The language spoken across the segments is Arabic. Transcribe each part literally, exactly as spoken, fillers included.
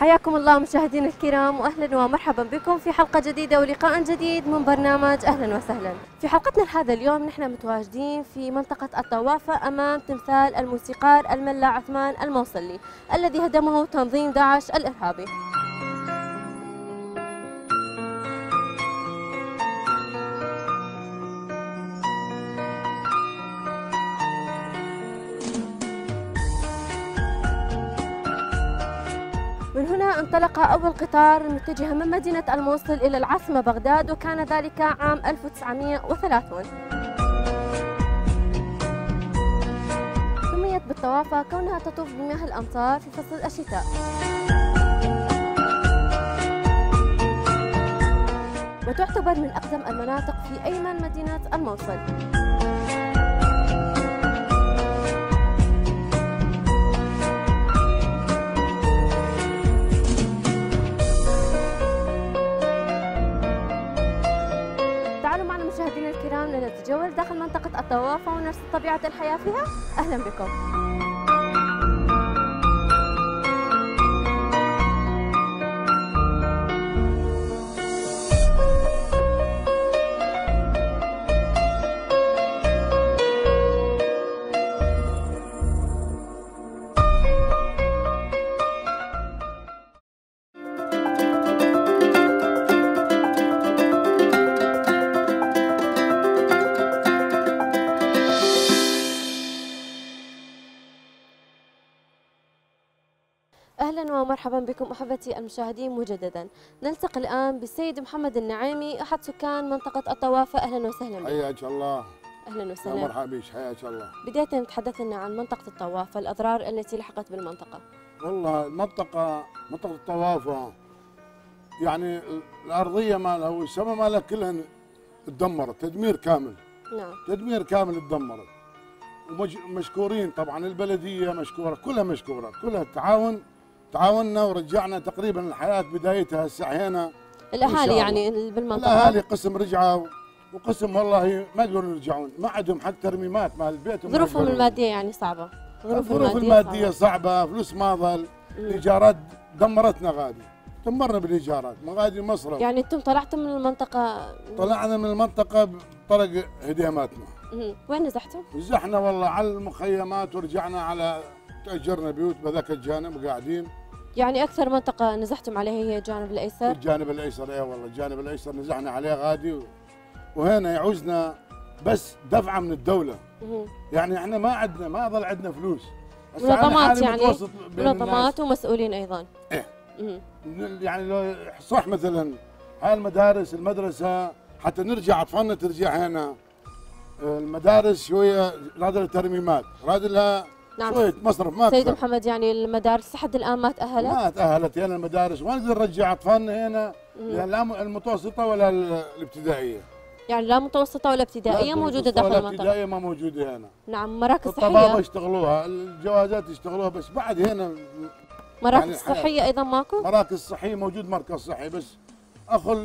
حياكم الله مشاهدينا الكرام، واهلا ومرحبا بكم في حلقه جديده ولقاء جديد من برنامج اهلا وسهلا. في حلقتنا لهذا اليوم نحن متواجدين في منطقه الطوافه امام تمثال الموسيقار الملا عثمان الموصلي الذي هدمه تنظيم داعش الارهابي. من هنا انطلق أول قطار متجها من مدينة الموصل إلى العاصمة بغداد، وكان ذلك عام ألف وتسعمئة وثلاثين. سميت بالطوافة كونها تطوف بمياه الأمطار في فصل الشتاء. وتعتبر من أقدم المناطق في أيمن مدينة الموصل. مشاهدينا الكرام لنتجول داخل منطقة الطوافة ونرصد طبيعة الحياة فيها. أهلا بكم. أهلا ومرحبا بكم أحبتي المشاهدين مجددا. نلتقي الآن بالسيد محمد النعيمي أحد سكان منطقة الطوافة. أهلا وسهلا بك. حياك الله. أهلا وسهلا. مرحبا بك، حياك الله. بداية تحدث لنا عن منطقة الطوافة، الأضرار التي لحقت بالمنطقة. والله المنطقة منطقة الطوافة يعني الأرضية مالها والسماء مالها كلها تدمرت تدمير كامل. نعم. تدمير كامل تدمرت. ومشكورين طبعا البلدية مشكورة، كلها مشكورة، كلها تعاون تعاوننا ورجعنا تقريبا الحياة بدايتها هسه هنا. الأهالي يعني بالمنطقة الأهالي قسم رجعوا وقسم والله ما يقدرون يرجعون، ما عندهم حق ترميمات مال البيت. ظروفهم المادية يعني صعبة. الظروف المادية صعبة، فلوس ما ظل، الإيجارات دمرتنا غادي، دمرنا بالإيجارات، ما غادي مصرف. يعني أنتم طلعتم من المنطقة؟ طلعنا من المنطقة بطرق هديماتنا. وين نزحتم؟ نزحنا والله على المخيمات ورجعنا على تأجرنا بيوت بذاك الجانب قاعدين. يعني أكثر منطقة نزحتم عليها هي الجانب الأيسر؟ الجانب الأيسر، اي والله الجانب الأيسر نزحنا عليه غادي، وهنا يعوزنا بس دفعة من الدولة. يعني احنا ما عندنا ما ظل عندنا فلوس. منظمات يعني منظمات ومسؤولين أيضا. ايه يعني لو صح مثلا هاي المدارس المدرسة حتى نرجع أطفالنا ترجع هنا، المدارس شوية راد لها ترميمات، راد لها نعم. شوية مصرف ما سيد محمد يعني المدارس لحد الآن ما تأهلت؟ ما تأهلت يعني المدارس، ما نقدر نرجع أطفالنا هنا يعني لا المتوسطة ولا الابتدائية. يعني لا متوسطة ولا ابتدائية موجودة داخل المنطقة؟ الابتدائية ما موجودة هنا. نعم. مراكز صحية؟ الطبابة يشتغلوها، الجوازات يشتغلوها، بس بعد هنا مراكز يعني صحية أيضا ماكو؟ مراكز صحية موجود مركز صحي بس أخل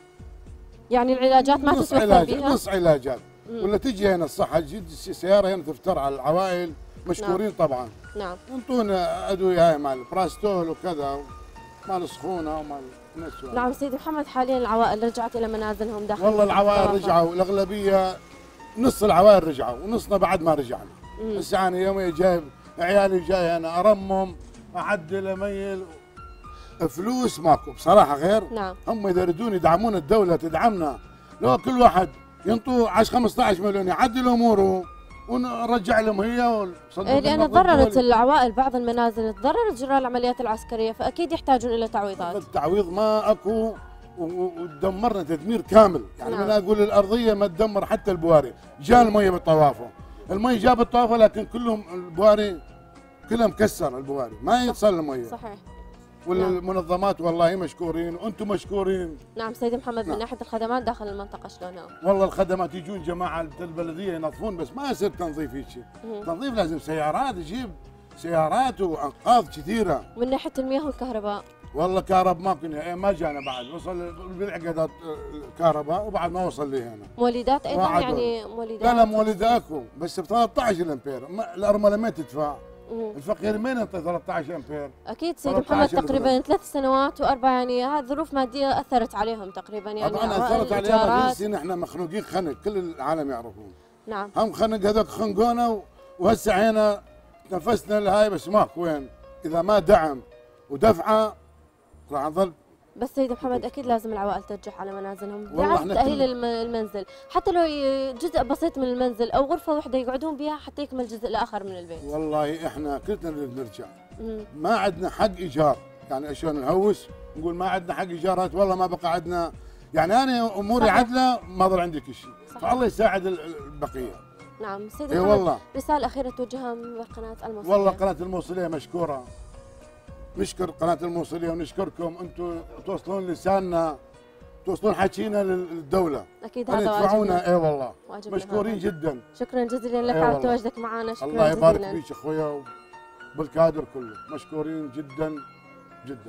يعني العلاجات ما تتوفر بها؟ نص علاجات. ولا تجي هنا الصحة تجي السيارة هنا تفتر على العوائل، مشكورين. نعم. طبعا. نعم. ينطونا أدوية هاي مال براستول وكذا مال سخونة ومال نسوة. نعم. سيد محمد حاليا العوائل رجعت إلى منازلهم داخل؟ والله العوائل رجعوا، الأغلبية نص العوائل رجعوا ونصنا بعد ما رجعنا. هسه أنا يومي جايب عيالي جاي أنا أرمم أعدل أميل، فلوس ماكو بصراحة غير. نعم. هم إذا يريدون يدعمون الدولة تدعمنا، لو كل واحد ينطوا عشرة خمسة عشر مليون يعدل أموره ونرجع لهم هي. إيه لأن تضررت العوائل، بعض المنازل تضررت جراء العمليات العسكرية، فأكيد يحتاجون إلى تعويضات. التعويض ما أكو ودمرنا تدمير كامل. يعني نعم. أنا أقول الأرضية ما تدمر حتى البواري، جاء المية بالطوافة، المية جاء بالطوافة لكن كلهم البواري كلها مكسر، البواري ما يتصل المية. صحيح. والمنظمات والله مشكورين وانتم مشكورين. نعم. سيد محمد نعم. من ناحيه الخدمات داخل المنطقه شلونها؟ والله الخدمات يجون جماعه البلديه ينظفون، بس ما يصير تنظيف هيك. تنظيف لازم سيارات، يجيب سيارات وانقاض كثيره. من ناحيه المياه والكهرباء؟ والله كهرباء ما كنا ما جانا بعد، وصل بالعقدات الكهرباء وبعد ما وصل لي هنا. مولدات ايضا يعني مولدات؟ لا لا مولدات اكو بس ب ثلاثة عشر امبير، الارمله ما تدفع الفقير مين يعطي ثلاثة عشر امبير؟ اكيد سيد محمد تقريبا ثلاث سنوات واربع يعني هذه ظروف ماديه اثرت عليهم تقريبا يعني طبعا اثرت عليهم سنين احنا مخنوقين خنق كل العالم يعرفون. نعم هم خنق هذوك خنقونا وهسه عينا تنفسنا لهاي بس ماكو وين اذا ما دعم ودفعه راح نظل. بس سيد محمد اكيد لازم العوائل ترجع على منازلهم بعد تاهيل المنزل حتى لو جزء بسيط من المنزل او غرفه واحده يقعدون بها حتى يكمل الجزء الاخر من البيت. والله احنا كلنا نريد نرجع. ما عندنا حق ايجار، يعني شلون نهوس نقول ما عندنا حق ايجارات والله ما بقى عندنا، يعني انا اموري عدله ما ضل عندي كل شيء، فالله يساعد البقيه. نعم سيدي اي والله. رساله اخيره توجهها من قناه الموصليه. والله قناه الموصليه مشكوره. نشكر قناه الموصليه ونشكركم انتم توصلون لساننا توصلون حكينا للدوله. اكيد هذا واجبنا. اي والله مشكورين جدا. شكرا جزيلا لك على تواجدك معنا. شكرا الله يبارك فيك اخويا وبالكادر كله، مشكورين جدا جدا.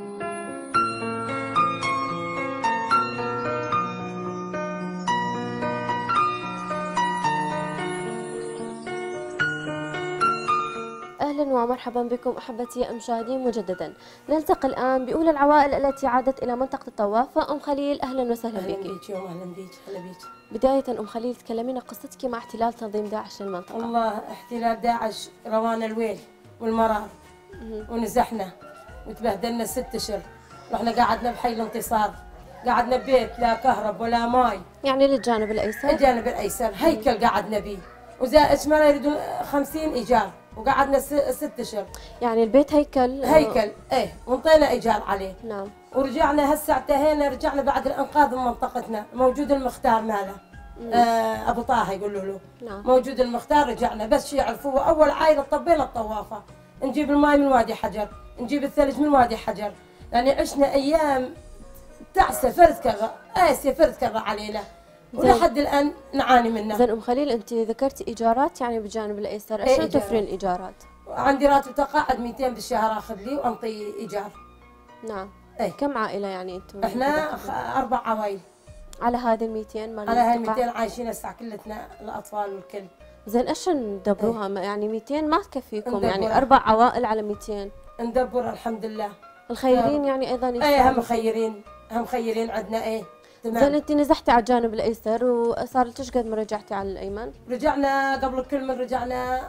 أهلا ومرحبا بكم أحبتي المشاهدين مجددا. نلتقي الآن بأولى العوائل التي عادت إلى منطقة الطوافة. أم خليل أهلا وسهلا بك. أهلا بك أهلا بك هلا بك. بداية أم خليل تكلمينا قصتك مع احتلال تنظيم داعش للمنطقة. والله احتلال داعش روانا الويل والمرار ونزحنا وتبهدلنا ست أشهر. رحنا قعدنا بحي الانتصار، قعدنا ببيت لا كهرب ولا ماي، يعني للجانب الأيسر. الجانب الأيسر هيكل قعدنا بيه وزائد شمال يريدون خمسين إيجار وقعدنا ست اشهر. يعني البيت هيكل هيكل ايه وانطينا ايجار عليه. نعم. ورجعنا هسه انتهينا رجعنا بعد الانقاذ من منطقتنا، موجود المختار ماله آه ابو طه يقولوا له. نعم. موجود المختار رجعنا بس شي يعرفوه اول عائله طبينا الطوافه، نجيب الماي من وادي حجر، نجيب الثلج من وادي حجر، يعني عشنا ايام تعسه فرد كره قاسيه فرد كره علينا ولحد الان نعاني منها. زين ام خليل انت ذكرتي ايجارات يعني بالجانب الايسر، ايش ايه توفرين الايجارات؟ عندي راتب تقاعد مئتين بالشهر اخذ لي وانطي ايجار. نعم. ايه. كم عائله يعني انتم؟ احنا اربع عوائل. على هذه ال مئتين مال على هاي مئتين عايشين هسه كلتنا الاطفال والكل. زين ايش ندبروها؟ ايه. يعني مئتين ما تكفيكم ندبرها. يعني اربع عوائل على مئتين. ندبر الحمد لله. الخيرين يعني ايضا يشتغل. ايه هم خيرين هم خيرين عندنا ايه. تمام. زين انت نزحتي على الجانب الايسر وصار لك ايش قد ما رجعتي على الايمن؟ رجعنا قبل كل من رجعنا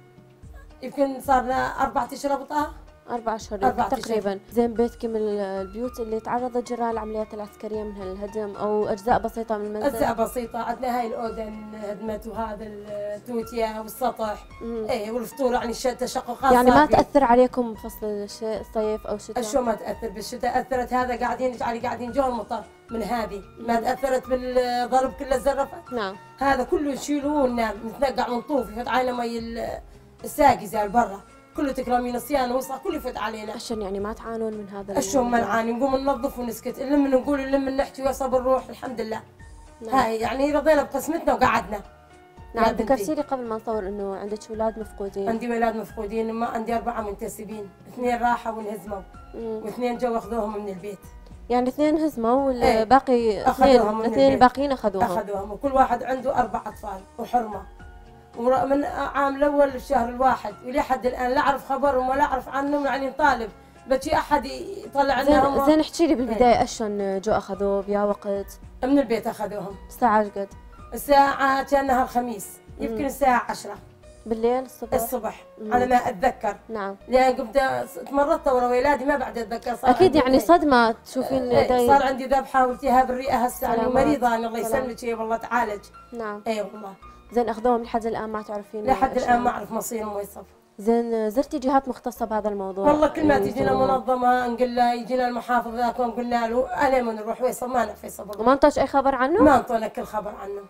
يمكن صارنا أربعة أشهر أبو طه. أربع أشهر تقريبا. زين بيتك من البيوت اللي تعرضت جراء العمليات العسكرية من الهدم أو أجزاء بسيطة من المنزل؟ أجزاء بسيطة، عندنا هاي الأوضة انهدمت وهذا التوتيا والسطح. إيه والفطور يعني تشققات. يعني ما تأثر عليكم فصل الصيف أو الشتاء؟ شو ما تأثر بالشتاء، أثرت هذا قاعدين يعني قاعدين جو المطر من هذه، ما تأثرت بالضرب كله الزرفة. نعم. هذا كله يشيلوه وننام نتنقع ونطوف يفوت علينا مي الساقي زي برا. كله تكرمين الصيانه وصح كله يفوت علينا. عشان يعني ما تعانون من هذا الشوم ما نعاني، نقوم ننظف ونسكت، نلم نقول نلم نحكي ويصب الروح الحمد لله. نعم. هاي يعني رضينا بقسمتنا وقعدنا. نعم. ذكرتي لي قبل ما نصور انه عندك اولاد مفقودين. عندي اولاد مفقودين، ما عندي اربعه منتسبين، اثنين راحوا وانهزموا واثنين جو اخذوهم من البيت. يعني اثنين هزموا والباقي ايه. اثنين اثنين الباقيين اخذوهم. اخذوهم وكل واحد عنده اربع اطفال وحرمه. ومن عام الاول الشهر الواحد ولحد الان لا اعرف خبرهم ولا اعرف عنهم، يعني نطالب بشي احد يطلع لنا. زين زين احكي لي بالبدايه اشلون جو اخذوه بيا وقت؟ من البيت اخذوهم. الساعه قد؟ الساعه كان نهار الخميس يمكن الساعه عشرة بالليل الصبح. الصبح مم. على ما اتذكر. نعم. لان قمت تمرضت ورا ولادي ما بعد اتذكر. صار اكيد يعني صدمه تشوفين. ايه صار عندي ذبحه والتهاب الرئه هسه يعني مريضه انا الله يسلمك يا والله تعالج. نعم. اي والله. زين اخذوهم لحد الان ما تعرفين؟ لحد الان ما اعرف مصيرهم وين صف. زين زرتي جهات مختصه بهذا الموضوع؟ والله كل ما تجينا منظمه نقول له يجينا المحافظ ذاك قلنا له عليه من نروح ويصل ما نعرف يصل. وما انطاش اي خبر عنه؟ ما انطونا كل خبر عنه.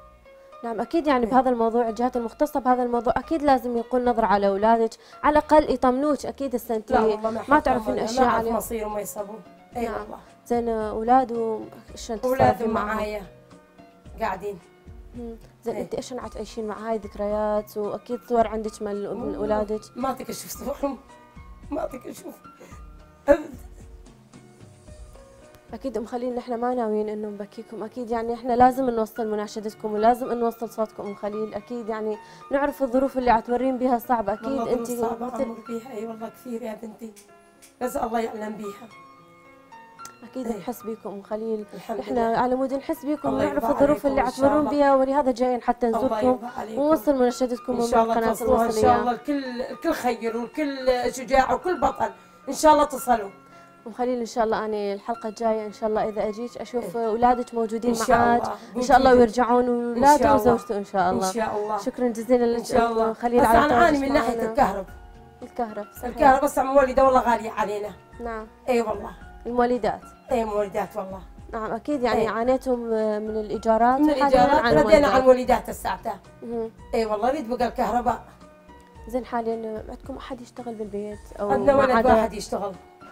نعم اكيد يعني بهذا الموضوع الجهات المختصه بهذا الموضوع اكيد لازم يقول نظره على اولادك، على الاقل يطمنوك اكيد هسه انت ما تعرفين اشياء عليهم. ما مصيرهم ويصبوا. اي نعم. والله. زين اولاده شلون اولاده معايا قاعدين. زين انت ايش تعيشين مع هاي ذكريات واكيد صور عندك مال اولادك؟ ما اعطيك اشوف صورهم، ما اعطيك اشوف. اكيد ام خليل نحن ما ناويين انه نبكيكم، اكيد يعني احنا لازم نوصل مناشدتكم ولازم نوصل صوتكم ام خليل، اكيد يعني نعرف الظروف اللي عتمرين بها صعبه، اكيد انت صعبه امر بيها. اي والله كثير يا بنتي، بس الله يعلم بيها. اكيد أيه. نحس بيكم ام خليل، الحمد احنا لله. على مود نحس بيكم ونعرف الظروف اللي عتمرون بيها، ولهذا جايين حتى نزوركم ونوصل مناشدتكم ان شاء الله القناه تصلوا ان الوصليه. شاء الله الكل الكل خير والكل شجاع وكل بطل ان شاء الله تصلوا. ام خليل ان شاء الله انا الحلقه الجايه ان شاء الله اذا اجيك اشوف إيه. اولادك موجودين إن شاء معاك الله. ان شاء الله ويرجعون اولاده وزوجته ان شاء الله. ان شاء الله. شكرا جزيلا ان شاء الله. خليل. بس على انا اعاني من تواجدك ناحيه معنا. الكهرب. الكهرب صحيح. الكهرب بس مولده والله غاليه علينا. نعم. اي والله. المولدات. اي مولدات والله. نعم اكيد يعني إيه. عانيتم من الايجارات. من الايجارات ردينا على المولدات الساعتها. اي والله ريد بقى الكهرباء. زين حاليا عندكم احد يشتغل بالبيت او عندنا ولد عدا... واحد يشتغل.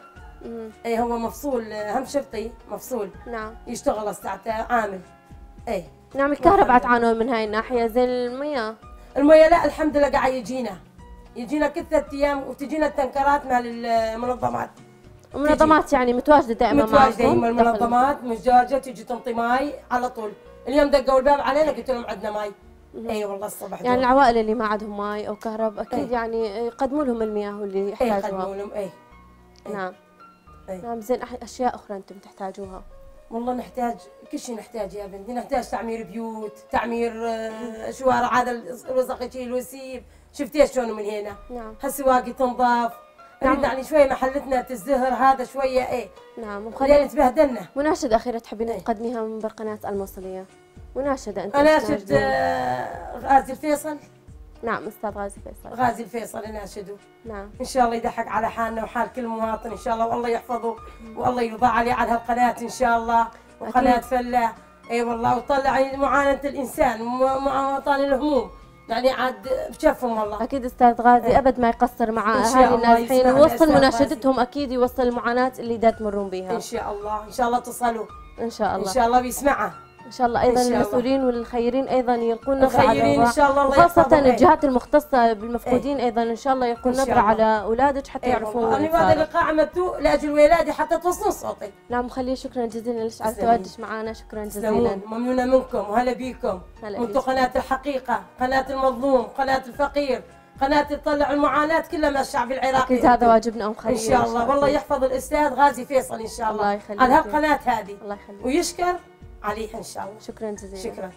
اي هو مفصول هم شرطي مفصول. نعم. يشتغل الساعتها عامل. اي. نعم الكهرباء تعانون من هاي الناحيه. زين المياه. المياه لا الحمد لله قاعد يجينا. يجينا كل ثلاث ايام وتجينا التنكرات مال المنظمات. المنظمات يعني متواجده دائما معكم؟ متواجده دائما المنظمات متواجده تجي تنطي ماي على طول. اليوم دقوا الباب علينا قلت لهم عندنا ماي. اي أيوة والله الصبح يعني دول. العوائل اللي ما عندهم ماي او كهرب اكيد أي. يعني يقدموا لهم المياه اللي يحتاجوها. اي يقدموا لهم اي. نعم. أي. نعم زين اشياء اخرى انتم تحتاجوها؟ والله نحتاج كل شيء نحتاج يا بنتي، نحتاج تعمير بيوت، تعمير شوارع هذا الوسخ الوسيب، شفتي شلون من هنا؟ نعم. هالسواقي تنضاف. نعم. يعني شويه محلتنا تزدهر هذا شويه ايه. نعم خلينا تبهدلنا. مناشدة أخيرة تحبين ايه؟ تقدميها من قناة الموصلية؟ مناشدة أنت أناشد آه غازي الفيصل. نعم أستاذ غازي الفيصل. غازي الفيصل أناشده. نعم. إن شاء الله يضحك على حالنا وحال كل مواطن إن شاء الله والله يحفظه والله يرضى عليه على هالقناة إن شاء الله وقناة فلاح. اي والله وطلع معاناة الإنسان ومعاناة الهموم. يعني عاد بشفهم والله. اكيد استاذ غازي إيه؟ ابد ما يقصر مع اهالي النازحين ويوصل مناشدتهم اكيد يوصل المعاناه اللي دا تمرون بها. ان شاء الله ان شاء الله تصلوا. ان شاء الله. ان شاء الله بيسمعها. ان شاء الله ايضا المسؤولين والخيرين ايضا يلقون نظره على الخيرين ان شاء الله وخاصه الجهات المختصه بالمفقودين ايه؟ ايضا ان شاء الله يلقون نظره على اولادك حتى ايه يعرفوا. انا هذا اللقاء عملته لاجل ولادي حتى توصلون صوتي. نعم خليه شكرا جزيلا لك على تواجدك معنا. شكرا جزيلا. ممنونه منكم وهلا بيكم. انتم قناه الحقيقه، قناه المظلوم، قناه الفقير، قناه تطلع المعاناه كلها من الشعب العراقي. اكيد هذا واجبنا ام خليل. ان شاء الله والله يحفظ الاستاذ غازي فيصل ان شاء الله. الله يخليك. على هالقناه هذه. الله يخليك. ويشكر عليها ان شاء الله. شكرا جزيلا. شكرا.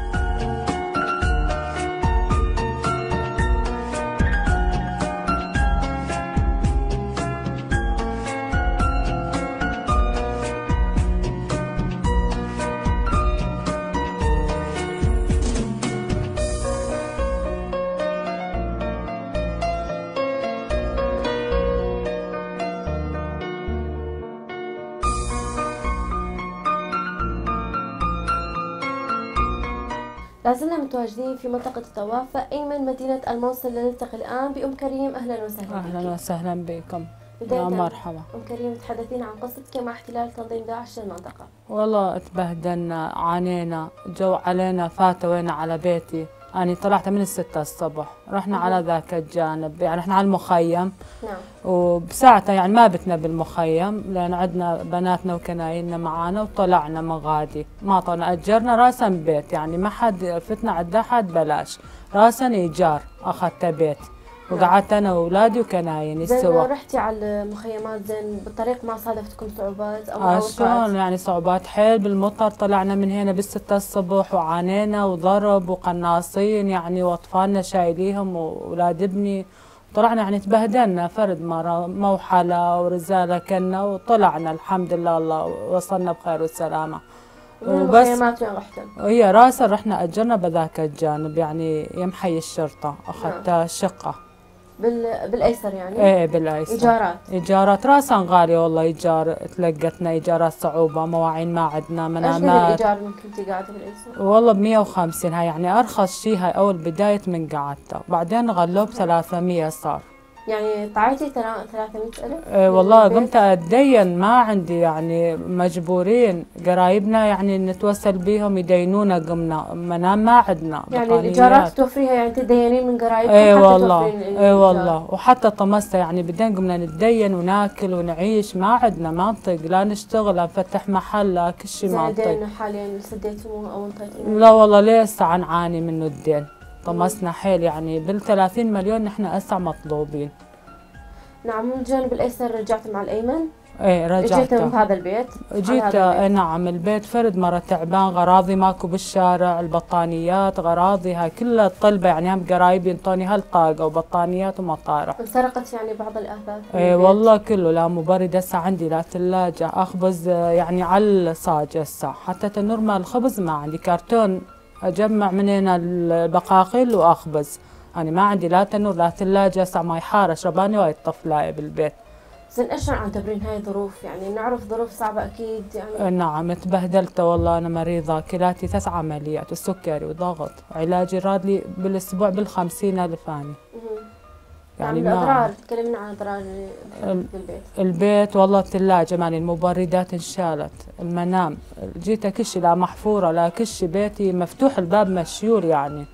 لازلنا متواجدين في منطقة الطوافة أيمن مدينة الموصل. نلتقي الآن بأم كريم. أهلا وسهلا. أهلا وسهلا بكم. يا مرحبا. أم كريم تحدثين عن قصتك مع احتلال تنظيم داعش للمنطقة. والله تبهدلنا عانينا جو علينا فاتوينا على بيتي. أنا طلعت من الستة الصبح رحنا على ذاك الجانب يعني رحنا على المخيم. نعم. وبساعتها يعني ما بتنا بالمخيم لأن عندنا بناتنا وكنايننا معانا وطلعنا مغادي ما طلعنا أجرنا راسا بيت يعني ما حد فتنا عند أحد بلاش راسا إيجار أخذت بيت. وقعدت انا واولادي وكنايني سوا. زين رحتي على المخيمات زين بالطريق ما صادفتكم صعوبات او معوقات؟ شلون يعني صعوبات حيل بالمطر. طلعنا من هنا بالستة الصبح وعانينا وضرب وقناصين يعني واطفالنا شايليهم واولاد ابني. طلعنا يعني تبهدلنا فرد مره موحله ورزاله كنا وطلعنا الحمد لله الله وصلنا بخير والسلامه. وبس المخيمات وين رحتم؟ هي راسا رحنا اجرنا بذاك الجانب يعني يمحي الشرطه اخذت شقه. بال... بالايسر يعني؟ ايه بالايسر. ايجارات؟ ايجارات راسا غاليه والله. ايجار تلقتنا ايجارات صعوبه مواعين ما عندنا منامات. ايش الايجار من كنتي قاعده بالايسر؟ والله ب مية وخمسين هاي يعني ارخص شيء. هاي اول بدايه من قعدتها وبعدين غلوه ب ثلاثمية صار. يعني طعيتي ثلاثمية ألف؟ إيه والله قمت أتدين، ما عندي يعني مجبورين قرايبنا يعني نتوسل بيهم يدينونا، قمنا منام ما عندنا يعني الإيجارات توفريها، يعني تدينين من قرايبكم؟ اي والله اي والله، وحتى طمسة يعني بعدين قمنا نتدين وناكل ونعيش، ما عندنا منطق، لا نشتغل لا نفتح محل لا كل شيء منطق. الدين حاليا سديتوه أو انطيتوه؟ لا والله لسه نعاني منه الدين، طمسنا حيل يعني بالثلاثين مليون نحن هسه مطلوبين. نعم. من الجانب الايسر رجعت مع الايمن؟ ايه رجعت. جيت من هذا البيت؟ جيت البيت. نعم البيت فرد مرة تعبان، غراضي ماكو بالشارع، البطانيات غراضي هاي كلها طلبة، يعني هم قرايبي انطوني هالطاقة وبطانيات ومطارح. انسرقت يعني بعض الاثاث؟ ايه والله كله، لا مبرد هسه عندي لا ثلاجة، اخبز يعني على الصاج هسه، حتى تنور مال الخبز ما عندي، كرتون اجمع من هنا البقاقيل واخبز، يعني ما عندي لا تنور لا ثلاجة، هسه ماي حارة شرباني وايد طفلاية بالبيت. زين ايش عتبرين هاي ظروف؟ يعني نعرف ظروف صعبة اكيد يعني. نعم تبهدلت والله، انا مريضة كلاتي ثلاث عمليات وسكري وضغط، علاجي راد لي بالاسبوع بالخمسين الف اني. يعني ما الاضرار، تكلمنا عن اضرار بالبيت. البيت والله الثلاجة مالي المبردات انشالت، المنام جيت كل شيء لا محفورة لا كل شيء، بيتي مفتوح الباب مشيول يعني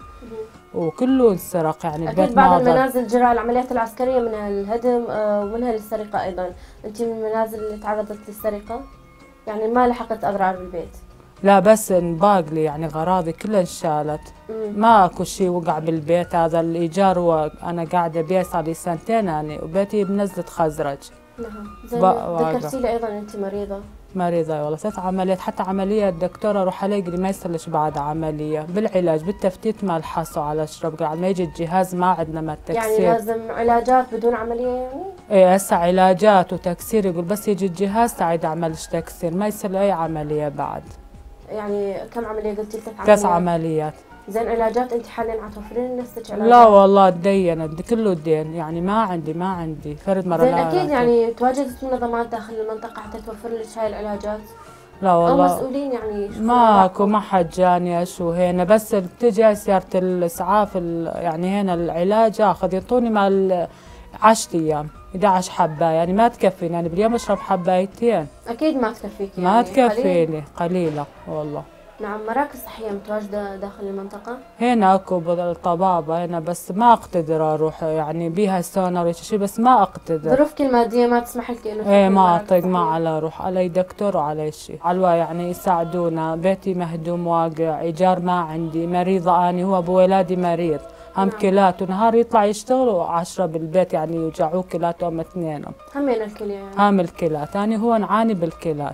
وكله انسرق يعني البيت. اكيد بعض المنازل جراء العمليات العسكريه منها الهدم ومنها السرقه ايضا، انت من المنازل اللي تعرضت للسرقه؟ يعني ما لحقت اضرار بالبيت؟ لا بس انباق لي يعني غراضي كلها انشالت، ما اكو شيء وقع بالبيت، هذا الايجار وانا قاعده بيه صار لي سنتين يعني، وبيتي بنزله خزرج. نعم. زين ذكرتي لي ايضا انت مريضه؟ مريضة والله ثلاث عمليات، حتى عملية الدكتورة اروح علي قال لي ما يصلش بعد عملية، بالعلاج بالتفتيت ما الحصوا على اشرب، قال ما يجي الجهاز ما عندنا ما التكسير. يعني لازم علاجات بدون عملية يعني؟ ايه هسه علاجات وتكسير، يقول بس يجي الجهاز تعيد اعملش تكسير، ما يصير اي عملية بعد. يعني كم عملية قلتي؟ ثلاث عمليات؟ ثلاث عمليات. زين علاجات انت حاليا عتوفرين لنفسك علاجات؟ لا والله تدينت كله دين، يعني ما عندي ما عندي فرد مرة. زين اكيد يعني تواجدت منظمات داخل المنطقة حتى توفر لك هاي العلاجات؟ لا والله او مسؤولين يعني ماكو، ما حد جاني اشو هنا، بس بتجي سيارة الاسعاف يعني هنا العلاج اخذ يعطوني مال عشرة ايام احد عشر حبة، يعني ما تكفيني، يعني باليوم اشرب حبايتين. اكيد ما تكفيك يعني، ما تكفيني قليلة والله. نعم. مراكز صحية متواجدة داخل المنطقة؟ هنا اكو بالطبابة هنا، بس ما اقتدر اروح يعني بيها سونر ولا شيء، بس ما اقتدر، ظروفك المادية ما تسمح لك انه ايه ما اطيق، ما على اروح علي دكتور وعلي شيء، على يعني يساعدونا، بيتي مهدوم واقع، ايجار ما عندي، مريضة اني، هو ابو ولادي مريض هم نعم. كلات ونهار يطلع يشتغلوا عشرة بالبيت يعني يوجعوه كلاتهم اثنينهم، همين الكلى يعني؟ هم الكلات، اني هو نعاني بالكلات.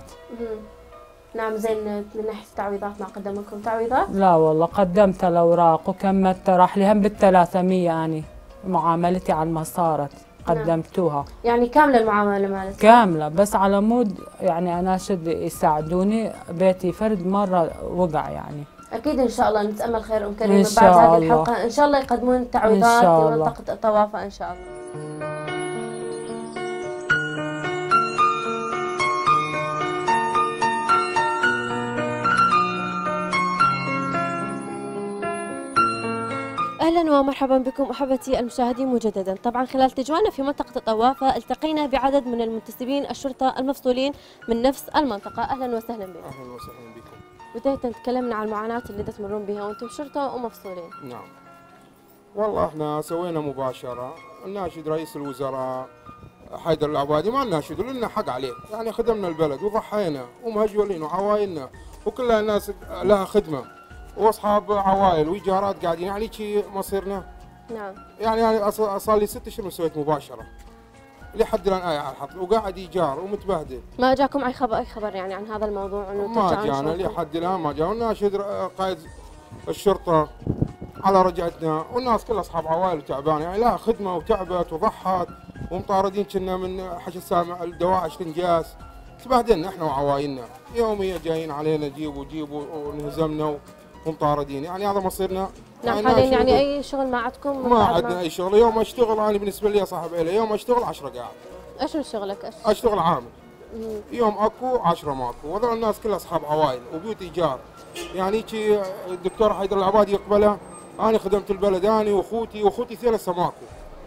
نعم. زين من ناحية التعويضات ما قدم لكم تعويضات؟ لا والله قدمت الأوراق وكملت، راح لي هم بالثلاثمية أني معاملتي على ما صارت قدمتوها. نعم. يعني كاملة المعاملة مالتها؟ كاملة، بس على مود يعني أنا شد يساعدوني، بيتي فرد مرة وقع يعني. أكيد إن شاء الله نتأمل خير أم كريمة بعد هذه الحلقة، إن شاء الله يقدمون تعويضات لمنطقة الطوافة إن شاء الله. أهلا ومرحبا بكم أحبتي المشاهدين مجددا. طبعا خلال تجوانا في منطقة الطوافة التقينا بعدد من المنتسبين الشرطة المفصولين من نفس المنطقة. أهلا وسهلا بكم. أهلا وسهلا بكم. بداية تكلمنا عن المعاناة اللي تمرون بها وأنتم شرطة ومفصولين. نعم. والله احنا سوينا مباشرة، ناشد رئيس الوزراء حيدر العبادي، ما ناشد لنا حق عليه، يعني خدمنا البلد وضحينا ومهجولين وعوائلنا وكلها الناس لها خدمة واصحاب عوائل وايجارات قاعدين، يعني شي مصيرنا. نعم. يعني يعني صار لي ست اشهر سويت مباشره لحد الان آية على الحط وقاعد ايجار ومتبهدل. ما جاكم اي خبر اي خبر يعني عن هذا الموضوع انه ما جانا لحد الان، ما جانا. وناشد قائد الشرطه على رجعتنا، والناس كلها اصحاب عوائل وتعبانه، يعني لها خدمه وتعبت وضحت، ومطاردين كنا من حش السامع الدواعش تنجاس، تبهدلنا احنا وعوائلنا، يوميا جايين علينا جيبوا جيبوا ونهزمنا ومطاردين، يعني هذا مصيرنا. نعم. حاليا يعني اي شغل ما عندكم؟ ما عندنا اي شغل. يوم اشتغل انا بالنسبه لي صاحب عيله، يوم اشتغل عشرة قاعد. ايش من شغلك؟ ايش؟ اشتغل عامل. يوم اكو عشرة ماكو، وهذول الناس كلها اصحاب عوائل وبيوت ايجار، يعني شي الدكتور حيدر العبادي يقبله، انا خدمت البلد انا واخوتي واخوتي ثلاثه ماكو،